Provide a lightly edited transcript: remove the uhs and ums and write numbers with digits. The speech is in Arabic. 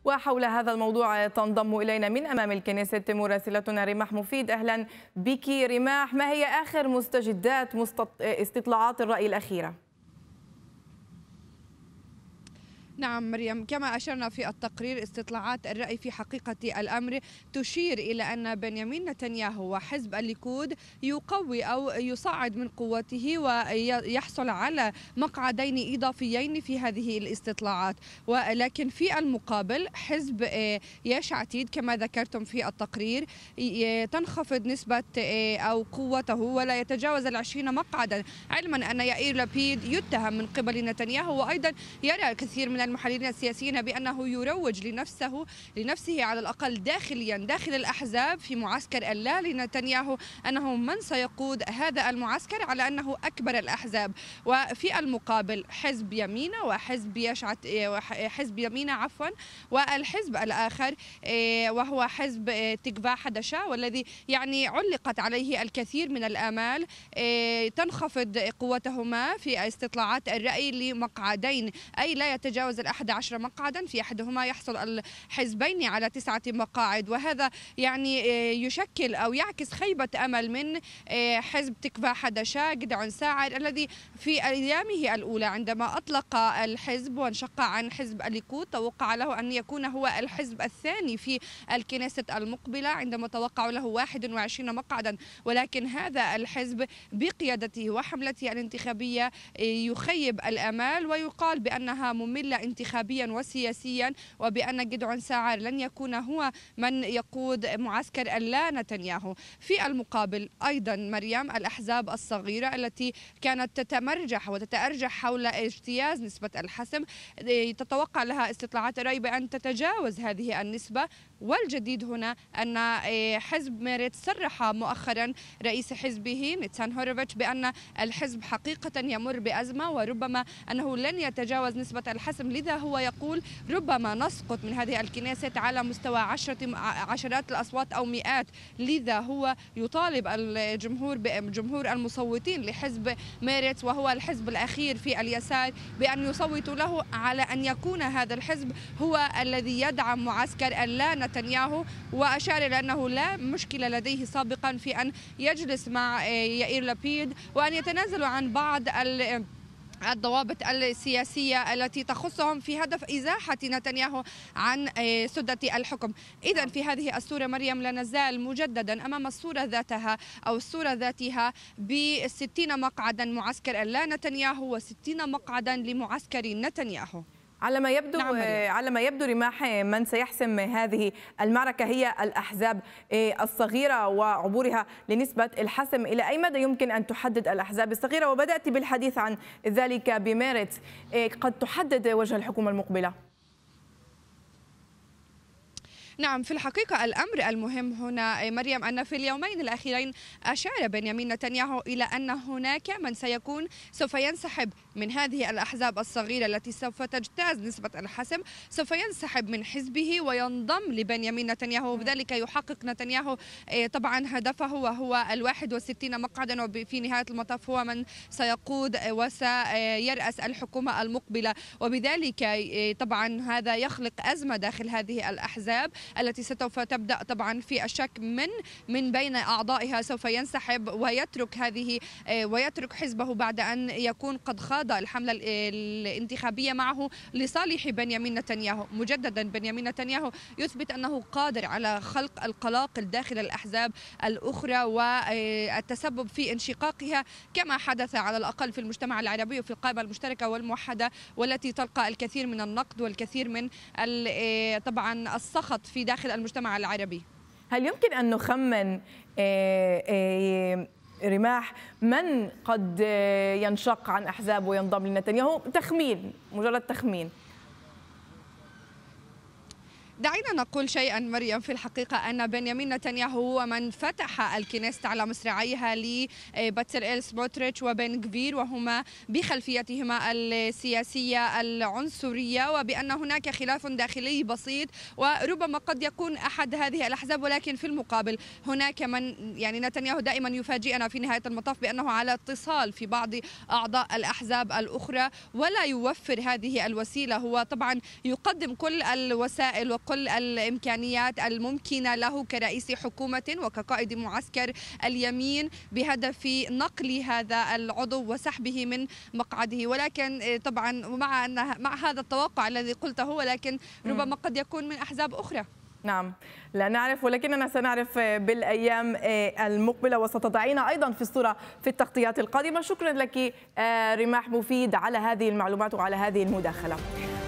وحول هذا الموضوع تنضم إلينا من أمام الكنيسة مراسلتنا رماح مفيد. أهلا بك رماح، ما هي آخر مستجدات استطلاعات الرأي الأخيرة؟ نعم مريم، كما أشرنا في التقرير استطلاعات الرأي في حقيقة الأمر تشير إلى أن بنيامين نتنياهو وحزب الليكود يقوي أو يصعد من قوته ويحصل على مقعدين إضافيين في هذه الاستطلاعات، ولكن في المقابل حزب ياش عتيد كما ذكرتم في التقرير تنخفض نسبة أو قوته ولا يتجاوز 20 مقعدا، علما أن يائير لابيد يتهم من قبل نتنياهو، وأيضا يرى كثير من المحللين السياسيين بأنه يروج لنفسه على الأقل داخليا داخل الأحزاب في معسكر اللا لنتنياهو أنه من سيقود هذا المعسكر على أنه أكبر الأحزاب. وفي المقابل حزب يمينة وحزب يمينة والحزب الآخر وهو حزب تكفا حدشا، والذي يعني علقت عليه الكثير من الآمال، تنخفض قوتهما في استطلاعات الرأي لمقعدين، أي لا يتجاوز 11 مقعدا، في أحدهما يحصل الحزبين على 9 مقاعد، وهذا يعني يشكل أو يعكس خيبة أمل من حزب تكفا حدشا جدعون ساعر، الذي في أيامه الأولى عندما أطلق الحزب وانشق عن حزب الليكود توقع له أن يكون هو الحزب الثاني في الكنيسة المقبلة عندما توقعوا له 21 مقعدا، ولكن هذا الحزب بقيادته وحملته الانتخابية يخيب الأمال ويقال بأنها مملة انتخابيا وسياسيا، وبأن جدعون ساعر لن يكون هو من يقود معسكر اللا نتنياهو. في المقابل أيضا مريم الأحزاب الصغيرة التي كانت تتمرجح وتتأرجح حول اجتياز نسبة الحسم تتوقع لها استطلاعات الرأي بأن تتجاوز هذه النسبة، والجديد هنا أن حزب ميريت صرح مؤخرا رئيس حزبه نيتسان هوروفيتش بأن الحزب حقيقة يمر بأزمة وربما أنه لن يتجاوز نسبة الحسم، لذا هو يقول ربما نسقط من هذه الكنيسة على مستوى عشرات الأصوات أو مئات، لذا هو يطالب جمهور المصوتين لحزب ميريت وهو الحزب الأخير في اليسار بأن يصوتوا له على أن يكون هذا الحزب هو الذي يدعم معسكر اللا نتنياهو، وأشار إلى أنه لا مشكلة لديه سابقا في أن يجلس مع يائير لابيد وأن يتنازلوا عن بعض الضوابط السياسية التي تخصهم في هدف إزاحة نتنياهو عن سدة الحكم. إذا في هذه الصورة مريم لا نزال مجددا أمام الصورة ذاتها ب60 مقعدا معسكر اللا نتنياهو و60 مقعدا لمعسكر نتنياهو. على ما يبدو رماح، من سيحسم هذه المعركة هي الأحزاب الصغيرة وعبورها لنسبة الحسم. إلى أي مدى يمكن أن تحدد الأحزاب الصغيرة، وبدأت بالحديث عن ذلك بميريت، قد تحدد وجه الحكومة المقبلة؟ نعم، في الحقيقة الأمر المهم هنا مريم أن في اليومين الأخيرين أشار بنيامين نتنياهو إلى أن هناك من سوف ينسحب من هذه الأحزاب الصغيرة التي سوف تجتاز نسبة الحسم، سوف ينسحب من حزبه وينضم لبنيامين نتنياهو، وبذلك يحقق نتنياهو طبعا هدفه وهو 61 مقعدا، وفي نهاية المطاف هو من سيقود وسيرأس الحكومة المقبلة، وبذلك طبعا هذا يخلق أزمة داخل هذه الأحزاب التي سوف تبدأ طبعا في الشك من بين أعضائها سوف ينسحب ويترك حزبه بعد أن يكون قد خاض الحملة الانتخابية معه لصالح بنيامين نتنياهو. مجددا بنيامين نتنياهو يثبت أنه قادر على خلق القلاقل داخل الأحزاب الأخرى والتسبب في انشقاقها كما حدث على الأقل في المجتمع العربي وفي القائمة المشتركة والموحدة، والتي تلقى الكثير من النقد والكثير من طبعا السخط في داخل المجتمع العربي. هل يمكن أن نخمن رماح من قد ينشق عن أحزاب وينضم لنتنياهو؟ تخمين، مجرد تخمين. دعينا نقول شيئا مريم، في الحقيقة أن بنيامين نتنياهو هو من فتح الكنيست على مصراعيها لبتسليل سموتريتش وبن غفير، وهما بخلفيتهما السياسية العنصرية، وبأن هناك خلاف داخلي بسيط وربما قد يكون أحد هذه الأحزاب، ولكن في المقابل هناك من يعني نتنياهو دائما يفاجئنا في نهاية المطاف بأنه على اتصال في بعض أعضاء الأحزاب الأخرى ولا يوفر هذه الوسيلة. هو طبعا يقدم كل الوسائل وكل الإمكانيات الممكنة له كرئيس حكومة وكقائد معسكر اليمين بهدف نقل هذا العضو وسحبه من مقعده، ولكن طبعا مع هذا التوقع الذي قلته، ولكن ربما قد يكون من أحزاب أخرى. نعم، لا نعرف، ولكننا سنعرف بالأيام المقبلة، وستضعينا أيضا في الصورة في التغطيات القادمة. شكرا لك رماح مفيد على هذه المعلومات وعلى هذه المداخلة.